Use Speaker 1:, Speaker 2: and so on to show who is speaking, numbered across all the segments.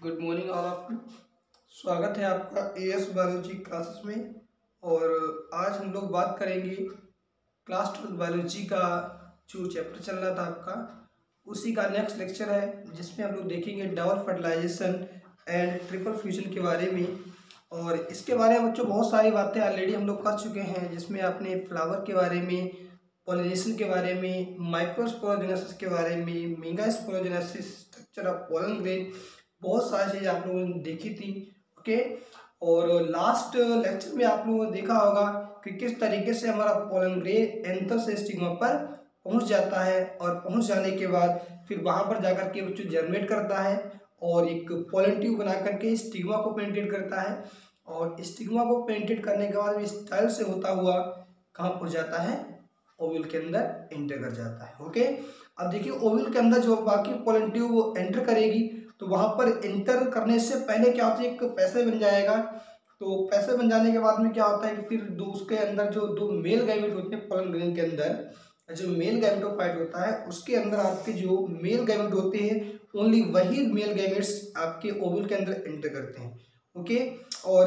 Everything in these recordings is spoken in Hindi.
Speaker 1: Good morning all of you. स्वागत है आपका एएस बायोलॉजी क्लासेस में। और आज हम लोग बात करेंगे क्लास 12 बायोलॉजी का जो चैप्टर चल रहा था आपका, उसी का नेक्स्ट लेक्चर है, जिसमें हम लोग देखेंगे double fertilization and triple fusion के बारे में। और इसके बारे में बच्चों बहुत सारी बातें ऑलरेडी हम लोग कर चुके हैं, जिसमें आपने फ्लावर के बारे में, पॉलिनेशन के बारे में, माइक्रोस्पोरोजेनेसिस के बारे में, megasporogenesis, structure of pollen grain, बहुत सारी चीज़ें आप लोगों ने देखी थी। ओके। और लास्ट लेक्चर में आप लोगों ने देखा होगा कि किस तरीके से हमारा पोलन ग्रेन एंथर से स्टिग्मा पर पहुंच जाता है, और पहुंच जाने के बाद फिर वहां पर जाकर के बच्चों जर्मिनेट करता है और एक पोलन ट्यूब बना करके स्टिग्मा को पेनिट्रेट करता है। और स्टिग्मा को पेनिट्रेट करने के बाद इस टाइल से होता हुआ कहाँ पहुंच जाता है? ओव्यूल के अंदर एंटर कर जाता है। ओके। अब देखिए ओव्यूल के अंदर जो बाकी पोलन ट्यूब एंटर करेगी, तो वहां पर एंटर करने से पहले क्या होता है, एक पैसे बन जाएगा। तो पैसे बन जाने के बाद में क्या होता है कि फिर दो उसके अंदर जो दो मेल गैमेट होते हैं पोलन ग्रेन के अंदर, जो मेल गैमेटोफाइट होता है उसके अंदर आपके जो मेल गैमेट होते हैं, ओनली वही मेल गैमेट्स आपके ओव्यूल के अंदर एंटर करते हैं। ओके। और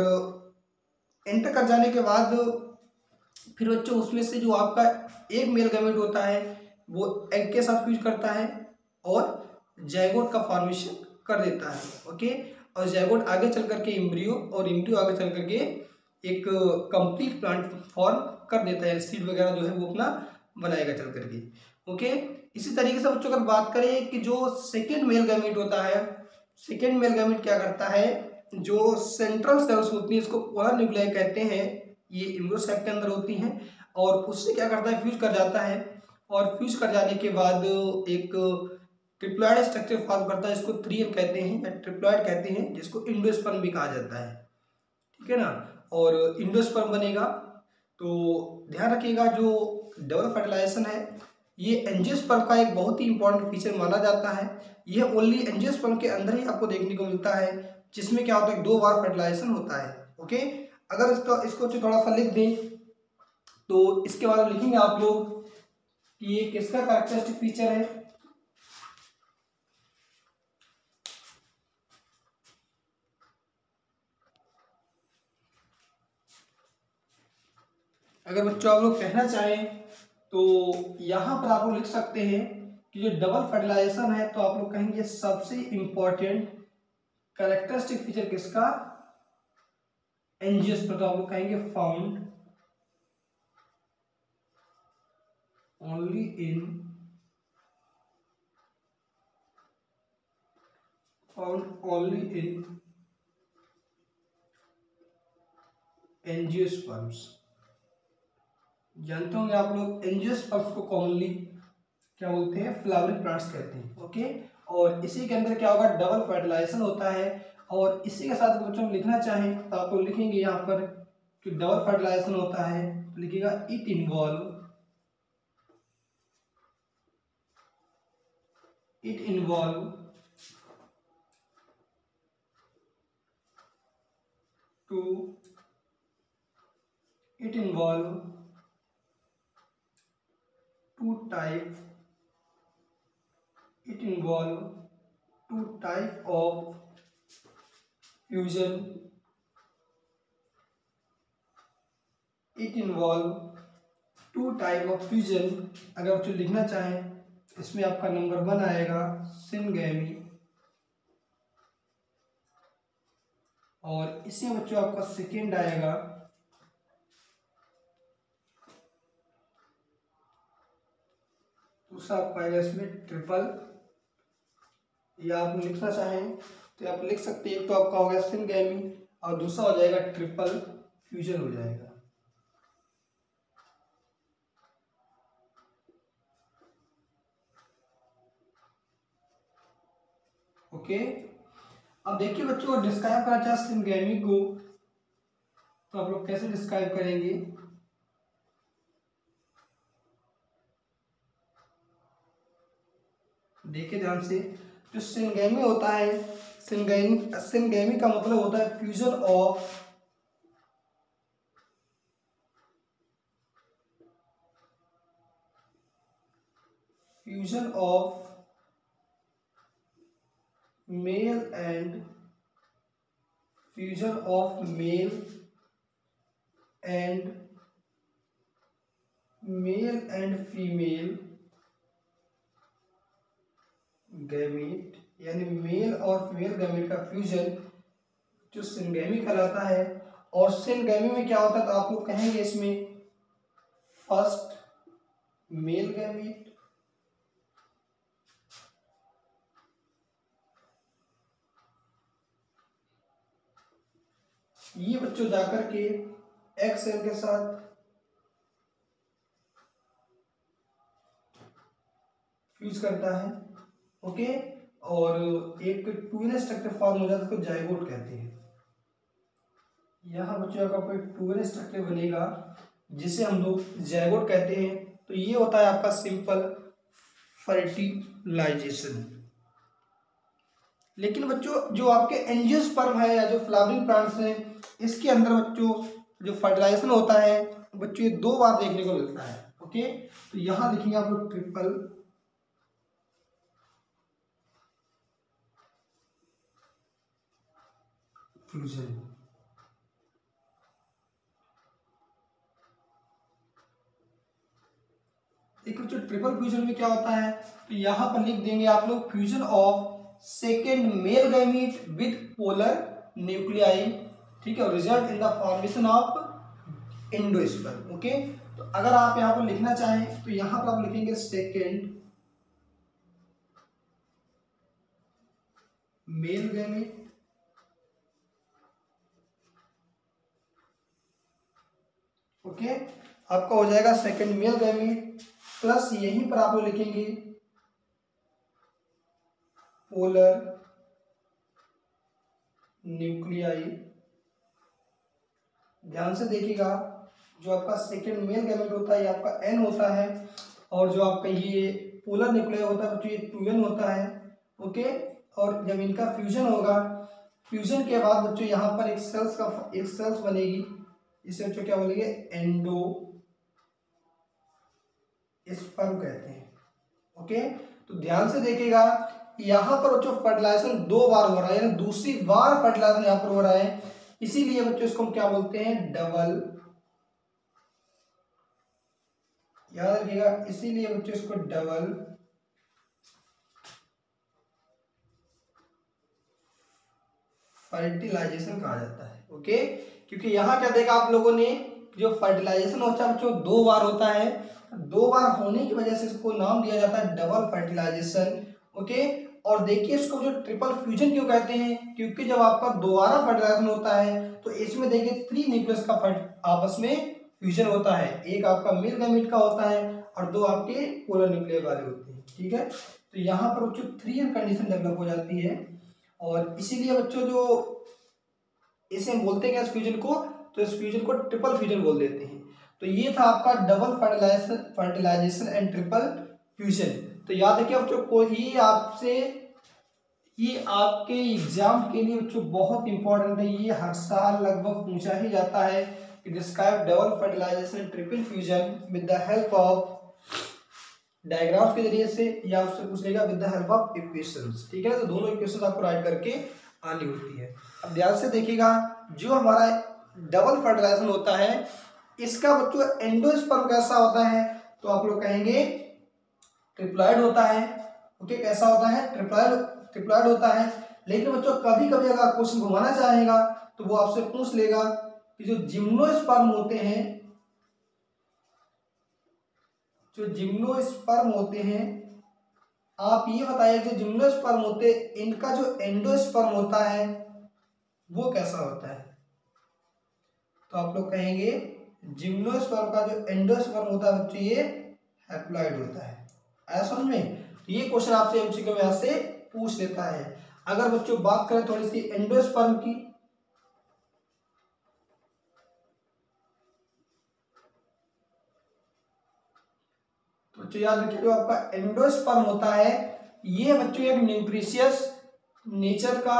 Speaker 1: एंटर कर जाने के बाद फिर बच्चों उसमें से जो आपका एक मेल गैमेट होता है वो एग के साथ फ्यूज करता है और जाइगोट का फॉर्मेशन कर देता है। ओके। और जाइगोट आगे चल करके एम्ब्रियो, और एम्ब्रियो आगे चल करके एक कंप्लीट प्लांट फॉर्म कर देता है। सीड वगैरह जो है वो अपना बनाएगा चल करके। ओके। इसी तरीके से बच्चों अगर बात करें कि जो सेकेंड मेल गैमेट होता है, सेकेंड मेल गैमेट क्या करता है, जो सेंट्रल सेल्स होती है इसको पोलर न्यूक्लियाई कहते हैं, ये इम्ब्रियोसाइट के अंदर होती हैं, और उससे क्या करता है, फ्यूज कर जाता है। और फ्यूज कर जाने के बाद एक ट्रिप्लॉइड स्ट्रक्चर फॉर्म करता है, इसको 3M कहते हैं या ट्रिप्लॉइड कहते हैं, जिसको इंडोस्पर्म भी कहा जाता है। ठीक है ना। और इंडोस्पर्म बनेगा। तो ध्यान रखिएगा जो डबल फर्टिलाइजेशन है ये एंजियोस्पर्म का एक बहुत ही इंपॉर्टेंट फीचर माना जाता है। यह ओनली एंजियोस्पर्म के अंदर ही आपको देखने को मिलता है, जिसमें क्या होता है 2 बार फर्टिलाइजेशन होता है। ओके। अगर इसको थोड़ा सा लिख दें तो इसके बारे में लिखेंगे आप लोग कि ये किसका कैरेक्टरिस्टिक फीचर है। अगर बच्चों आप लोग कहना चाहें तो यहां पर आप लोग लिख सकते हैं कि जो डबल फर्टिलाइजेशन है, तो आप लोग कहेंगे सबसे इंपॉर्टेंट कैरेक्टरिस्टिक फीचर किसका? एंजियोस्पर्म। तो आप लोग कहेंगे फाउंड ओनली इन एंजियोस्पर्म्स। जानते होंगे आप लोग एंजियोस्पर्म्स को कॉमनली क्या बोलते हैं? फ्लावरिंग प्लांट्स कहते हैं। ओके। और इसी के अंदर क्या होगा? डबल फर्टिलाइजेशन होता है। और इसी के साथ बच्चों हम लिखना चाहें तो आपको लिखेंगे यहाँ पर कि डबल फर्टिलाइजेशन होता है, तो लिखिएगा it involve two it involve two type it involve two type of fusion. It involve two type of fusion। अगर आप जो लिखना चाहें इसमें आपका नंबर 1 आएगा सिनगैमी, और इसी में बच्चों आपका सेकेंड आएगा दूसरा आपका आएगा इसमें ट्रिपल, या आप लिखना चाहें तो आप लिख सकते हैं। एक तो आपका हो गया सिनगैमी और दूसरा हो जाएगा ट्रिपल फ्यूजन हो जाएगा। ओके। अब देखिए बच्चों डिस्क्राइब करना चाहे सिनगैमी को, तो आप लोग कैसे डिस्क्राइब करेंगे? देखिए ध्यान से, जो सिनगैमी होता है, सिनगैमी का मतलब होता है fusion of male and fusion of male and female gamete, यानी मेल और फीमेल गैमीट का फ्यूजन जो सिनगैमी कहलाता है। और सिनगैमी में क्या होता है, तो आप लोग कहेंगे इसमें फर्स्ट मेल गैमीट, ये बच्चों जाकर के एक्स सेल के साथ फ्यूज करता है, ओके, और एक टू स्ट्रक्चर फॉर्म हो जाता है, उसको जाइगोट कहते हैं। यहाँ बच्चों का कोई टू स्ट्रक्चर बनेगा जिसे हम लोग जाइगोट कहते हैं। तो ये होता है आपका सिंपल फर्टिलाइजेशन। लेकिन बच्चों जो आपके एंजियोस्पर्म है या जो फ्लावरिंग प्लांट्स हैं, इसके अंदर बच्चों जो फर्टिलाइजेशन होता है बच्चों ये 2 बार देखने को मिलता है, ओके। तो यहाँ लिखेंगे आप लोग ट्रिपल फ्यूजन। देखो जो ट्रिपल फ्यूजन में क्या होता है, तो यहाँ पर लिख देंगे आप लोग fusion of second male gamete with polar nuclei, ठीक है, result in the formation of endosperm, okay. तो अगर आप यहाँ पर लिखना चाहें तो यहाँ पर आप लिखेंगे सेकेंड मेल गैमीट ओके, आपका हो जाएगा सेकेंड मेल गैमीट प्लस यहीं पर आप लोग लिखेंगे पोलर न्यूक्लियाई। ध्यान से देखिएगा जो आपका सेकेंड मेल गैमेट होता है ये आपका एन होता है, और जो आपका ये पोलर न्यूक्लियाई होता है तो ये 2n होता है, ओके। और जब इनका फ्यूजन होगा, फ्यूजन के बाद बच्चों यहाँ पर एक सेल्स बनेगी, इसे बच्चों क्या बोलेंगे, एंडो स्पर्म कहते हैं, ओके। तो ध्यान से देखिएगा यहाँ पर बच्चों फर्टिलाइजेशन 2 बार हो रहा है, यानी दूसरी बार फर्टिलाइजेशन यहाँ पर हो रहा है, इसीलिए बच्चों इसको हम क्या बोलते हैं, डबल, याद रखिएगा, इसीलिए बच्चों इसको डबल फर्टिलाइजेशन कहा जाता है, ओके। क्योंकि यहाँ क्या देखा आप लोगों ने, जो फर्टिलाइजेशन होता है बच्चों 2 बार होता है, 2 बार होने की वजह से इसको नाम दिया जाता है डबल फर्टिलाइजेशन, ओके। और देखिए इसको जो ट्रिपल फ्यूजन क्यों कहते हैं, क्योंकि जब आपका दोबारा फर्टिलाइजेशन होता है तो इसमें देखिए 3 न्यूक्लियस का आपस में फ्यूजन होता है, एक आपका मेल गैमेट का होता है और 2 आपके पोलर न्यूक्लियर वाले होते हैं, ठीक है। तो यहाँ पर बच्चों 3n कंडीशन डेवलप हो जाती है, और इसीलिए बच्चों जो इसे बोलते हैं इस फ्यूजन को, तो इस फ्यूजन को ट्रिपल फ्यूजन बोल देते हैं। तो ये था आपका double fertilization and triple fusion. तो याद रखिए बच्चों को ये आपके एग्जाम के लिए बच्चों बहुत इंपॉर्टेंट है, ये हर साल लगभग पूछा ही जाता है कि describe double fertilization triple fusion with the help of diagrams के जरिए से, या उससे पूछ लेगा with the help of equations, ठीक है। तो दोनों इक्वेशंस आपको राइट करके आनी होती है। अब ध्यान से देखिएगा जो हमारा डबल फर्टिलाइजेशन होता है इसका बच्चों एंडोस्पर्म कैसा होता है, तो आप लोग कहेंगे ट्रिप्लॉइड होता है, ओके। कैसा होता है, ट्रिप्लॉइड होता है। लेकिन बच्चों कभी कभी अगर क्वेश्चन घुमाना चाहेगा तो वो आपसे पूछ लेगा कि जो जिम्नोस्पर्म होते हैं, आप ये बताइए जो जिम्नोस्पर्म होते हैं इनका जो एंडोस्पर्म होता है वो कैसा होता है, तो आप लोग कहेंगे जिम्नोस्पर्म का जो एंडोस्पर्म होता है बच्चों ये हैप्लॉइड होता है। आया समझ में, तो ये क्वेश्चन आपसे एमसीक्यू में यहाँ से पूछ लेता है। अगर बच्चों बात करें थोड़ी सी एंडोस्पर्म की, तो बच्चों याद रखिए जो आपका एंडोस्पर्म होता है ये बच्चों एक न्यूट्रिशियस नेचर का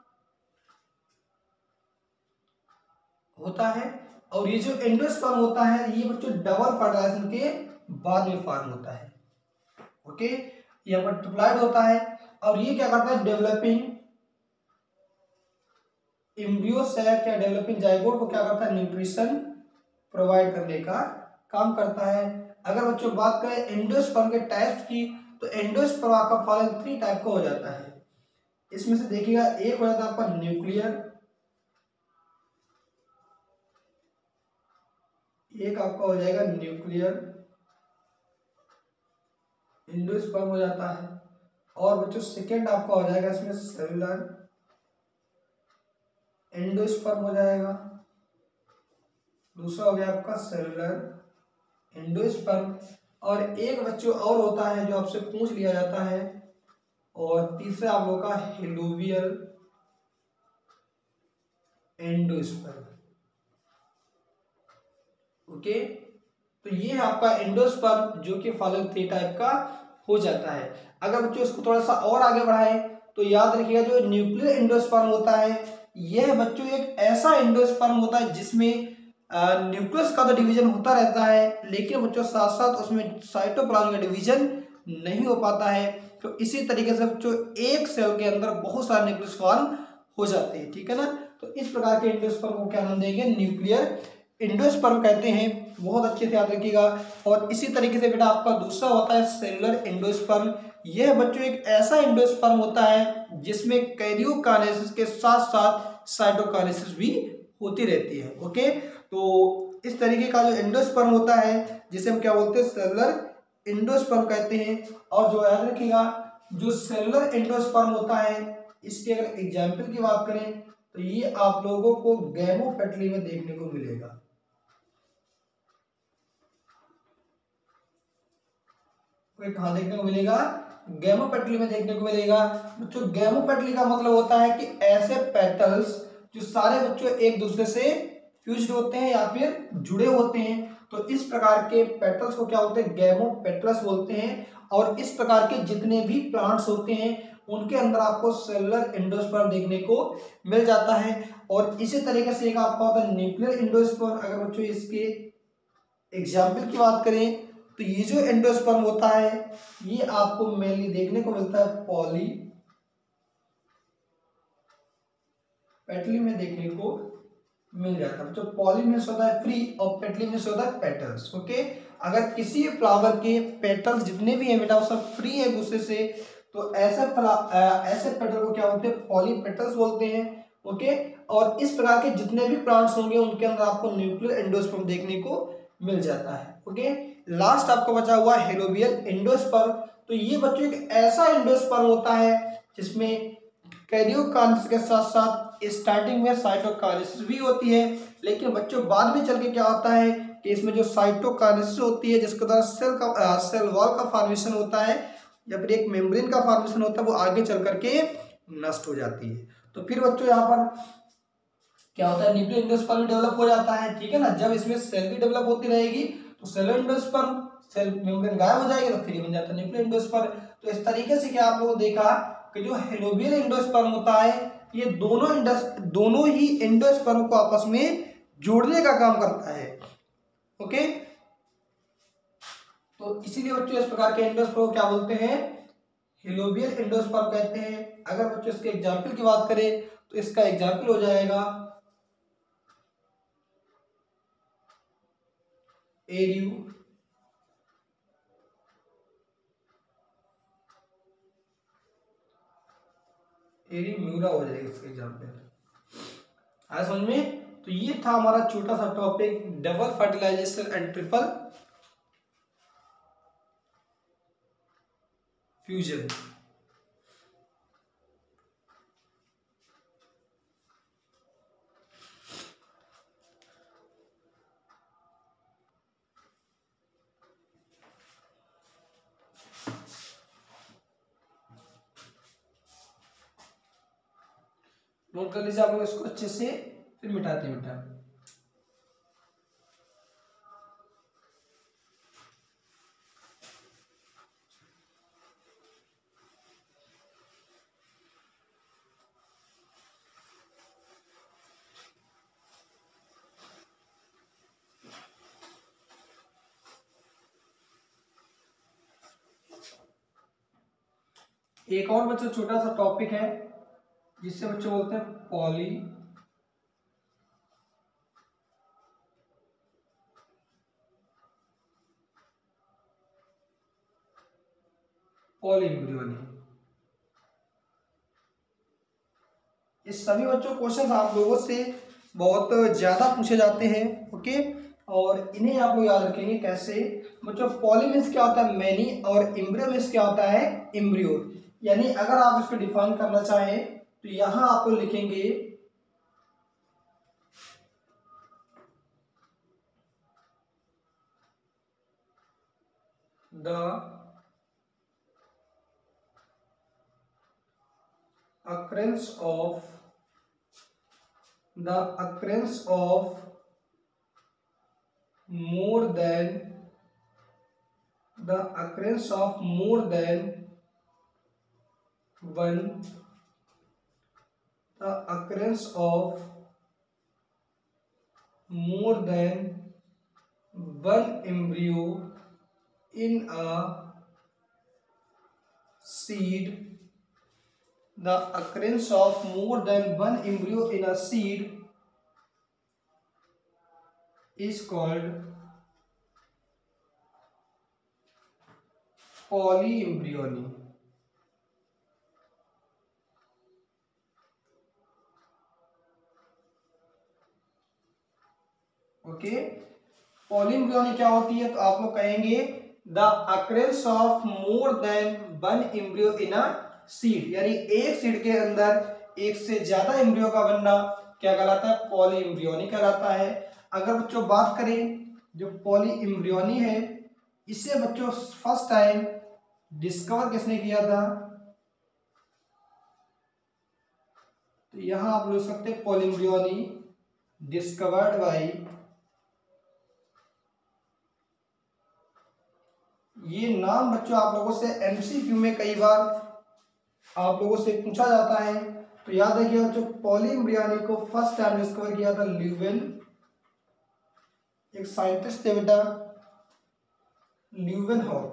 Speaker 1: होता है, और ये जो एंडोस्पर्म होता है ये बच्चों डबल फर्टिलाइजेशन के बाद में फॉर्म होता है, ओके। यहाँ पर ट्रिप्लॉइड होता है और ये क्या करता है, डेवलपिंग एम्ब्रियो सैक या डेवलपिंग जाइगोट को क्या करता है, न्यूट्रिशन प्रोवाइड करने का काम करता है। अगर बच्चों बात करें एंडोस्पर्म के टाइप्स की, तो एंडोस्पर्म आपका फॉलोइंग 3 टाइप का हो जाता है। इसमें से देखिएगा, एक हो जाता है आपका न्यूक्लियर, एक आपका हो जाएगा न्यूक्लियर एंडोस्पर्म हो जाता है, और बच्चों सेकेंड आपका हो जाएगा इसमें सेलुलर एंडोस्पर्म हो जाएगा। दूसरा हो गया आपका सेलुलर एंडोस्पर्म, और एक बच्चों और होता है जो आपसे पूछ लिया जाता है, और तीसरा आप लोगों का हेलोवियल एंडोस्पर्म। ओके, तो ये है आपका एंडोस्पर्म जो कि फॉलोइंग 3 टाइप का हो जाता है। अगर बच्चों इसको थोड़ा सा और आगे बढ़ाए तो याद रखिएगा, जो न्यूक्लियर एंडोस्पर्म होता है यह बच्चों एक ऐसा एंडोस्पर्म होता है जिसमें न्यूक्लियस का तो डिवीजन होता रहता है, लेकिन बच्चों साथ साथ उसमें साइटोप्लाज्म का डिवीजन नहीं हो पाता है। तो इसी तरीके से बच्चों एक सेल के अंदर बहुत सारे न्यूक्लियस फॉर्म हो जाते हैं, ठीक है ना। तो इस प्रकार के एंडोस्पर्म को क्या नाम देंगे, न्यूक्लियर एंडोस्पर्म कहते हैं। बहुत अच्छे से याद रखिएगा। और इसी तरीके से बेटा आपका दूसरा होता है सेलुलर एंडोस्पर्म। यह बच्चों एक ऐसा एंडोस्पर्म होता है जिसमें कैरियोकाइनेसिस के साथ साथ साइटोकाइनेसिस भी होती रहती है। ओके, तो इस तरीके का जो एंडोस्पर्म होता है जिसे हम क्या बोलते हैं, सेलुलर एंडोस्पर्म कहते हैं। और जो याद रखिएगा, जो सेलुलर एंडोस्पर्म होता है इसके अगर एग्जाम्पल की बात करें तो ये आप लोगों को गैमोपेटली में देखने को मिलेगा। कहाँ देखने को मिलेगा, गैमोपेटली में देखने को मिलेगा। बच्चों गैमोपेटली का मतलब होता है कि ऐसे पेटल्स जो सारे बच्चों एक दूसरे से फ्यूज्ड होते हैं या फिर जुड़े होते हैं, तो इस प्रकार के पेटल्स को क्या बोलते हैं, गैमोपेटल्स बोलते हैं। और इस प्रकार के जितने भी प्लांट्स होते हैं उनके अंदर आपको सेलुलर एंडोस्पर्म देखने को मिल जाता है। और इसी तरीके से एक आपका होता है न्यूक्लियर एंडोस्पर्म। अगर बच्चों इसके एग्जाम्पल की बात करें तो ये जो एंडोस्पर्म होता है ये आपको मेनली देखने को मिलता है पॉली पेटली में देखने को मिल जाता है। तो पॉली में होता है फ्री और पेटली में होता है पेटल्स। ओके, अगर किसी फ्लावर के पेटल्स जितने भी हैं बेटा वो सब फ्री है दूसरे से, तो ऐसे पेटल को क्या बोलते हैं, पॉली पेटल्स बोलते हैं। ओके, और इस प्रकार के जितने भी प्लांट्स होंगे उनके अंदर आपको न्यूक्लियर एंडोस्पर्म देखने को मिल जाता है। ओके, लास्ट आपको बचा हुआ हेलोवियल एंडोस्पर्म। तो ये बच्चों एक ऐसा एंडोस्पर्म होता है जिसमें कैरियोकाइनेसिस के साथ साथ स्टार्टिंग में साइटोकाइनेसिस भी होती है, लेकिन बच्चों बाद में चल के क्या होता है कि इसमें जो साइटोकाइनेसिस होती है जिसके द्वारा सेल वॉल का फॉर्मेशन होता है या फिर एक मेम्ब्रेन का फॉर्मेशन होता है, वो आगे चल करके नष्ट हो जाती है। तो फिर बच्चों यहाँ पर क्या होता है, न्यूक्लियर एंडोस्पर्म डेवलप हो जाता है, ठीक है ना। जब इसमें सेल भी डेवलप होती रहेगी तो सेल एंडोस्पर्म, सेल मेम्ब्रेन गायब हो जाएगी तो फिर बन जाता है न्यूक्लियर एंडोस्पर्म। तो इस तरीके से क्या आप लोगों ने देखा कि जो हेलोवियल एंडोस्पर्म होता है ये दोनों ही एंडोस्पर्म को आपस में जोड़ने का काम करता है। ओके, तो इसीलिए बच्चों इस प्रकार के एंडोस्पर्म को क्या बोलते हैं, हेलोवियल एंडोस्पर्म कहते हैं। अगर बच्चों इसके एग्जाम्पल की बात करें तो इसका एग्जाम्पल हो जाएगा एरियो, एरीम्यूरा हो जाएगा इसका एग्जाम्पल। आया समझ में। तो ये था हमारा छोटा सा topic, double fertilization and triple fusion. Note कर लीजिए आप लोग इसको अच्छे से, फिर मिटाते मिटा। एक और बच्चों छोटा सा टॉपिक है जिससे बच्चों बोलते हैं पॉली पॉलीएम्ब्रियोनी। इस सभी बच्चों क्वेश्चन आप लोगों से बहुत ज्यादा पूछे जाते हैं। ओके, और इन्हें आप लोग याद रखेंगे कैसे। बच्चों पॉली मीन्स क्या होता है मैनी, और एम्ब्रियो मीन्स क्या होता है एम्ब्रियो। यानी अगर आप इसको डिफाइन करना चाहें तो यहां आप लोग लिखेंगे the occurrence of more than one the occurrence of more than one embryo in a seed. The occurrence of more than one embryo in a seed is called polyembryony. Okay, polyembryony क्या होती है तो आप लोग कहेंगे the occurrence of more than one embryo in a seed, यानी एक सीड के अंदर एक से ज्यादा एम्ब्रियो का बनना क्या कहलाता है पॉलीएम्ब्रियोनी कहलाता है। अगर बच्चों बात करें जो पॉलीएम्ब्रियोनी है इसे बच्चों फर्स्ट टाइम डिस्कवर किसने किया था, तो यहां आप लिख सकते हैं पॉलीएम्ब्रियोनी डिस्कवर्ड बाय, ये नाम बच्चों आप लोगों से एमसीक्यू में कई बार आप लोगों से पूछा जाता है। तो याद रखिए बच्चों पॉलीएम्ब्रियोनी को फर्स्ट टाइम डिस्कवर किया था ल्यूवेन, एक साइंटिस्ट थे बेटा ल्यूवेनहॉक।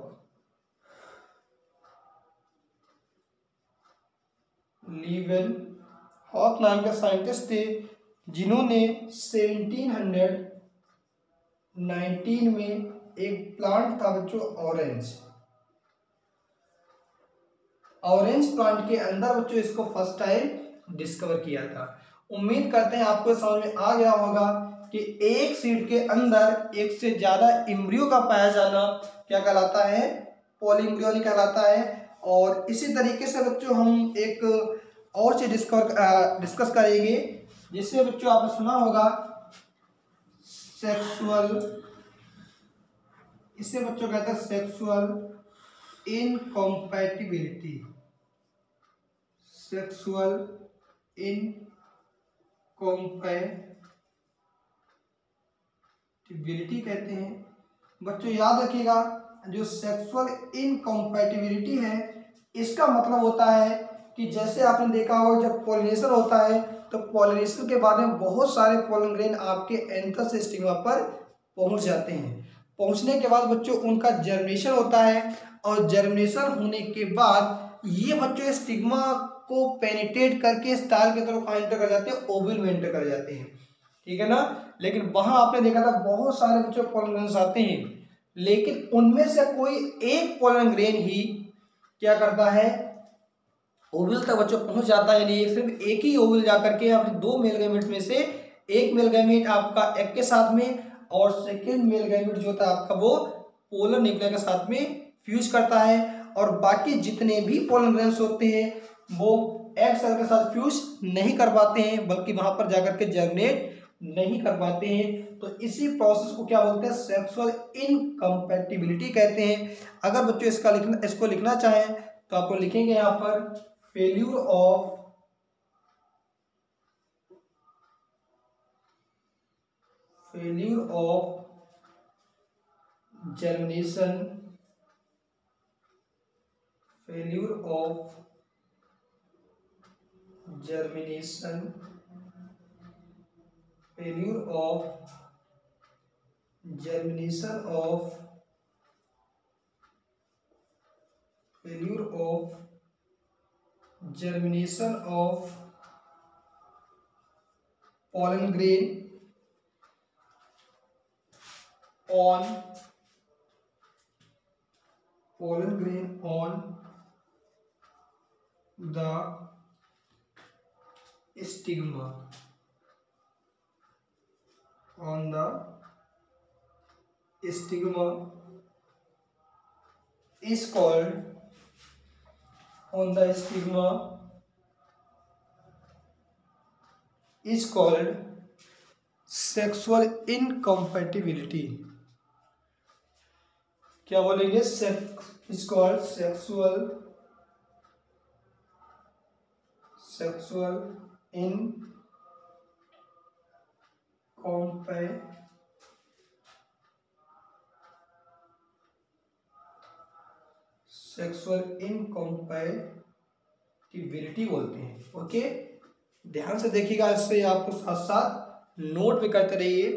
Speaker 1: ल्यूवेनहॉक नाम के साइंटिस्ट थे जिन्होंने 1719 में एक प्लांट था बच्चों ऑरेंज प्लांट के अंदर बच्चों इसको फर्स्ट टाइम डिस्कवर किया था। उम्मीद करते हैं आपको समझ में आ गया होगा कि एक सीड के अंदर एक से ज्यादा एम्ब्रियो का पाया जाना क्या कहलाता है पॉलीएम्ब्रियोनी कहलाता है। और इसी तरीके से बच्चों हम एक और चीज डिस्कस करेंगे जिससे बच्चों आपने सुना होगा सेक्सुअल, इसे बच्चों कहते हैं सेक्सुअल इनकॉम्पैटिबिलिटी। सेक्सुअल इनकॉम्पैटिबिलिटी कहते हैं। बच्चों याद रखिएगा जो सेक्सुअल इनकॉम्पैटिबिलिटी है इसका मतलब होता है कि जैसे आपने देखा होगा जब पॉलिनेशन होता है तो पॉलिनेशन के बाद में बहुत सारे पोलन ग्रेन आपके एंथर से स्टिग्मा पर पहुंच जाते हैं। पहुंचने के बाद बच्चों उनका जर्मिनेशन होता है और जर्मिनेशन होने के बाद ये बच्चों स्टिग्मा को पेनिट्रेट करके स्टाइल की तरफ एंटर कर जाते हैं, ओवल में एंटर कर जाते हैं, ठीक है ना। लेकिन वहां आपने देखा था बहुत सारे बच्चों पोलन ग्रेन्स आते हैं लेकिन उनमें से कोई एक पोलन ग्रेन ही क्या करता है ओवल तक बच्चों पहुंच जाता है। यानी सिर्फ एक ही ओवल जाकर के अपने दो मेल गैमेट में से एक मेल गैमेट आपका एग के साथ में और सेकेंड मेल गैमेट जो था आपका वो पोलर न्यूक्लिया के साथ में फ्यूज करता है और बाकी जितने भी पोलन ग्रेन्स होते हैं वो एग सेल के साथ फ्यूज नहीं कर पाते हैं बल्कि वहां पर जाकर के जर्मिनेट नहीं कर पाते हैं। तो इसी प्रोसेस को क्या बोलते हैं सेक्सुअल इनकम्पैटिबिलिटी कहते हैं। अगर बच्चों इसको लिखना चाहें तो आपको लिखेंगे यहाँ पर failure of germination, failure of germination, failure of germination of germination of pollen grain on the stigma on the stigma is called on the stigma is called sexual incompatibility. क्या बोलेंगे? is called sexual इनकम्पैटिबिलिटी बोलते हैं। ओके, ध्यान से देखिएगा, इससे आपको साथ साथ नोट भी करते रहिए।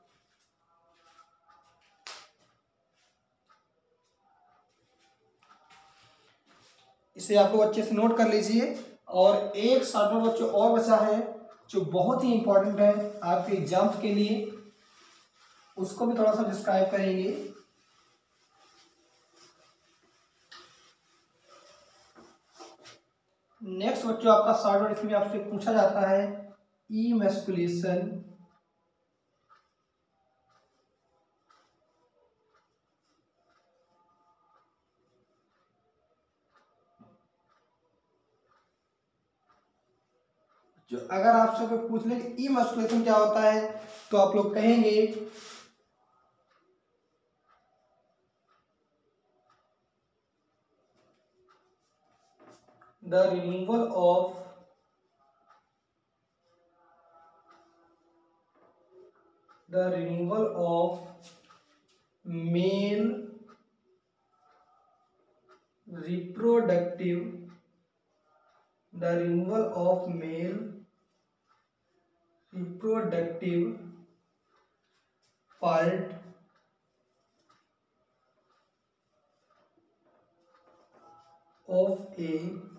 Speaker 1: इसे आपको अच्छे से नोट कर लीजिए। और एक साधारण बच्चों और बचा है जो बहुत ही इंपॉर्टेंट है आपके एग्जाम के लिए, उसको भी थोड़ा सा डिस्क्राइब करेंगे। नेक्स्ट बच्चों आपका शार्ट, इसमें आपसे पूछा जाता है इमैस्कुलेशन जो अगर आपसे कोई पूछ ले कि इमैस्कुलेशन क्या होता है, तो आप लोग कहेंगे the removal of male reproductive part of a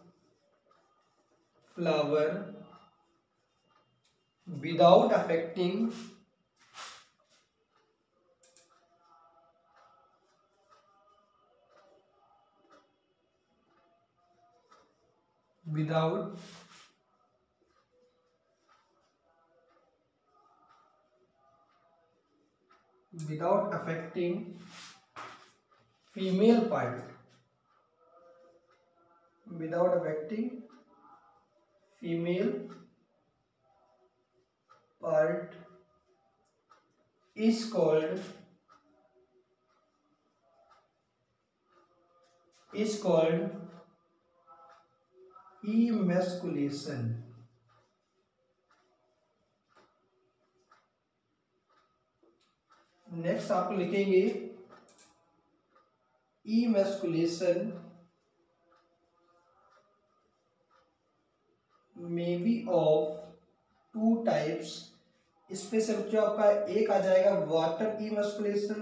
Speaker 1: flower without affecting female part, is called emasculation. Next आप लिखेंगे emasculation may be of two types. इसमें से बच्चों आपका एक आ जाएगा वाटर इमैस्कुलेशन,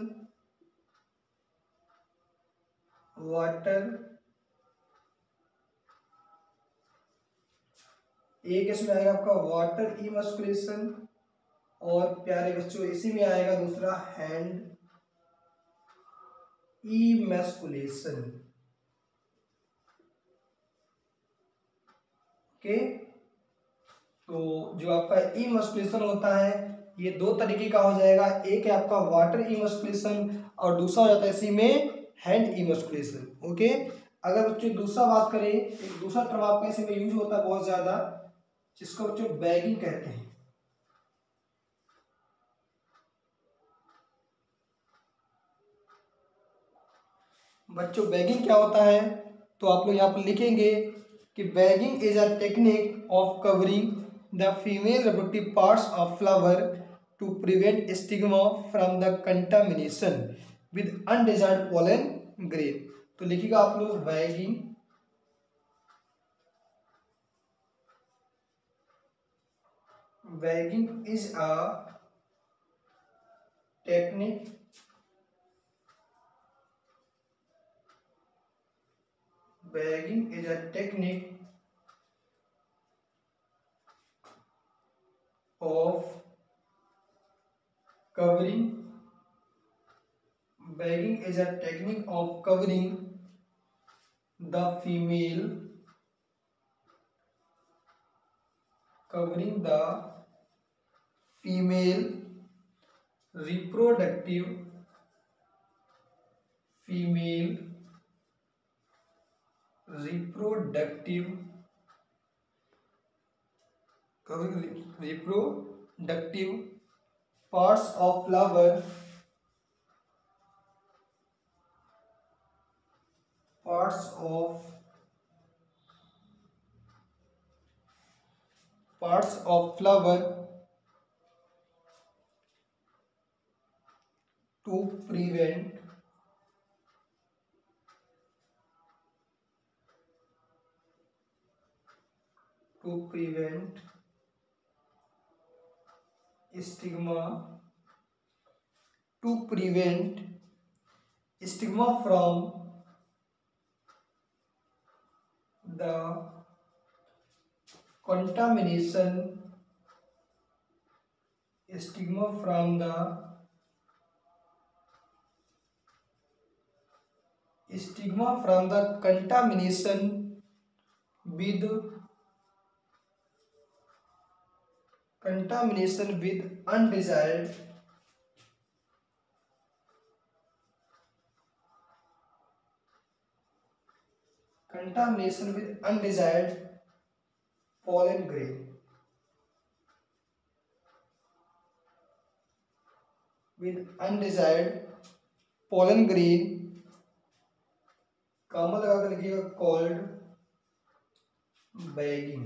Speaker 1: एक इसमें आएगा आपका वाटर इमैस्कुलेशन, और प्यारे बच्चों इसी में आएगा दूसरा हैंड इमैस्कुलेशन। ओके, तो जो आपका इमैस्कुलेशन होता है ये दो तरीके का हो जाएगा, एक है आपका वाटर इमैस्कुलेशन और दूसरा हो जाता है इसी में हैंड इमैस्कुलेशन। ओके, अगर बच्चों दूसरा बात करें, एक दूसरा टर्म आपका इसी में यूज होता है बहुत ज्यादा, जिसको बच्चों बैगिंग कहते हैं। बच्चों बैगिंग क्या होता है, तो आप लोग यहाँ पर लिखेंगे कि bagging is a technique of covering the female reproductive parts of flower to prevent stigma from the contamination with undesired pollen grain. तो लिखिएगा आप लोग bagging is a technique of covering the female covering the female reproductive parts of flower, to prevent stigma from the contamination with undesired pollen grain. Comma लगा कर लिखिएगा कॉल्ड बैगिंग।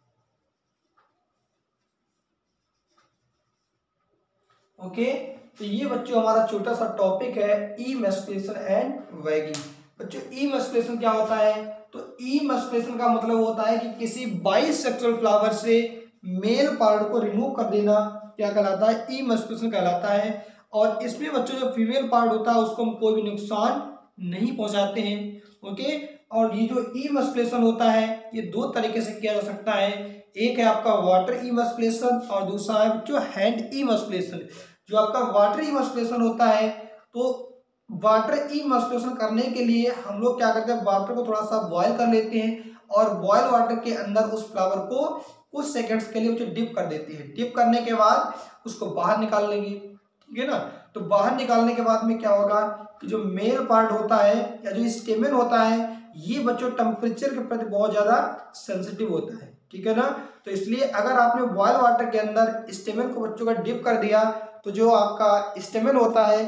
Speaker 1: ओके, तो ये बच्चों हमारा छोटा सा टॉपिक है इमैस्कुलेशन एंड बैगिंग। बच्चों इमैस्कुलेशन क्या होता है? तो इमैस्कुलेशन का मतलब होता है कि किसी बाइसेक्सुअल फ्लावर से मेल पार्ट को रिमूव कर देना क्या कहलाता है? इमैस्कुलेशन कहलाता है। और इसमें बच्चों जो फीमेल पार्ट होता है उसको हम कोई भी नुकसान नहीं पहुंचाते हैं। ओके, और ये जो इमैस्कुलेशन होता है ये दो तरीके से किया जा सकता है। एक है आपका वाटर इमैस्कुलेशन और दूसरा है बच्चों हैंड इमैस्कुलेशन। जो आपका वाटर इमैस्कुलेशन होता है, तो वाटर इमैस्कुलेशन करने के लिए हम लोग क्या करते हैं, वाटर को थोड़ा सा बॉयल कर लेते हैं और बॉयल वाटर के अंदर उस फ्लावर को कुछ सेकंड्स के लिए डिप कर देते हैं। डिप करने के बाद उसको बाहर निकाल लेंगे, ठीक है ना। तो बाहर निकालने के बाद में क्या होगा कि जो मेल पार्ट होता है या जो स्टेमन होता है ये बच्चों टेम्परेचर के प्रति बहुत ज़्यादा सेंसिटिव होता है, ठीक है ना। तो इसलिए अगर आपने बॉयल वाटर के अंदर स्टेमन को बच्चों का डिप कर दिया तो जो आपका स्टेमन होता है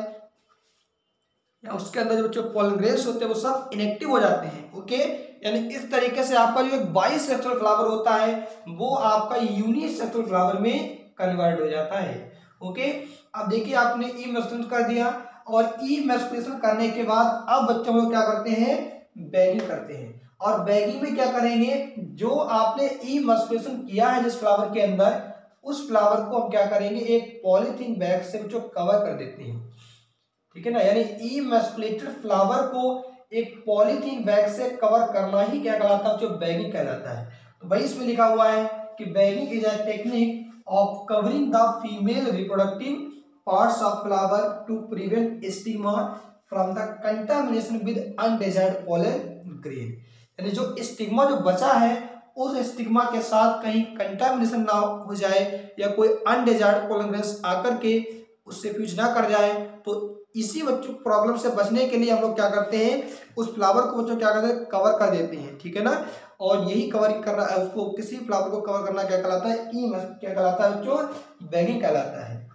Speaker 1: या उसके अंदर जो बच्चों पोलन ग्रेन्स होते हैं वो सब इनएक्टिव हो जाते हैं। ओके, यानी इस तरीके से आपका जो एक बाइसेक्सुअल फ्लावर होता है वो आपका यूनिसेक्सुअल फ्लावर में कन्वर्ट हो जाता है। ओके, अब देखिए आपने इमैस्कुलेशन कर दिया और इमैस्कुलेशन करने के बाद अब बच्चों लोग क्या करते हैं, बैगिंग करते हैं। और बैगिंग में क्या करेंगे, जो आपने इमैस्कुलेशन किया है जिस फ्लावर के अंदर, उस फ्लावर को हम क्या करेंगे, एक पॉलीथीन बैग से बच्चों कवर कर देते हैं, ठीक है ना। यानी इमैस्कुलेटेड फ्लावर को एक पॉलीथीन बैग से कवर करना ही क्या कहलाता है, जो बैगिंग कहलाता है। तो भाई इसमें लिखा हुआ है कि bagging is a technique of covering the female reproductive parts of flower to prevent stigma from the contamination with undesired pollen grain. यानी जो स्टिग्मा जो बचा है उस स्टिग्मा के साथ कहीं कंटामिनेशन ना हो जाए या कोई अनडिजायर्ड पोलन ग्रेन्स आकर के उससे फ्यूज ना कर जाए। तो इसी बच्चों प्रॉब्लम से बचने के लिए हम लोग क्या करते हैं, उस फ्लावर को बच्चों क्या करते हैं, कवर कर देते हैं, ठीक है ना। और यही कवरिंग करना है, उसको किसी फ्लावर को कवर करना क्या कहलाता है, क्या कहलाता है बच्चों, बैगिंग कहलाता है।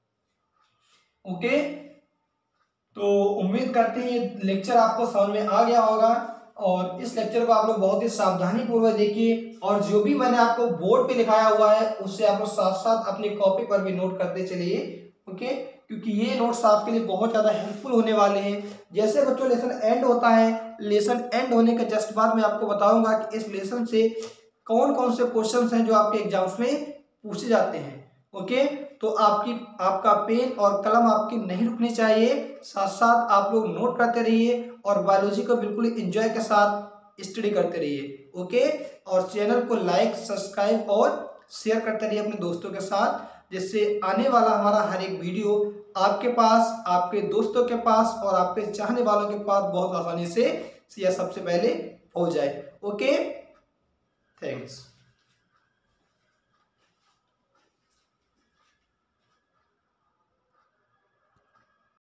Speaker 1: ओके, तो उम्मीद करते हैं ये लेक्चर आपको समझ में आ गया होगा और इस लेक्चर को आप लोग बहुत ही सावधानी पूर्वक देखिए और जो भी मैंने आपको बोर्ड पे लिखाया हुआ है उससे आप लोग साथ साथ अपनी कॉपी पर भी नोट करते चलिए। ओके, क्योंकि ये नोट्स आपके लिए बहुत ज़्यादा हेल्पफुल होने वाले हैं। जैसे बच्चों लेसन एंड होता है, लेसन एंड होने के जस्ट बाद मैं आपको बताऊंगा कि इस लेसन से कौन कौन से क्वेश्चंस हैं जो आपके एग्जाम्स में पूछे जाते हैं। ओके, तो आपका पेन और कलम आपकी नहीं रुकनी चाहिए, साथ साथ आप लोग नोट करते रहिए और बायोलॉजी को बिल्कुल एंजॉय के साथ स्टडी करते रहिए। ओके, और चैनल को लाइक, सब्सक्राइब और शेयर करते रहिए अपने दोस्तों के साथ, जिससे आने वाला हमारा हर एक वीडियो आपके पास, आपके दोस्तों के पास और आपके चाहने वालों के पास बहुत आसानी से या सबसे पहले हो जाए। ओके।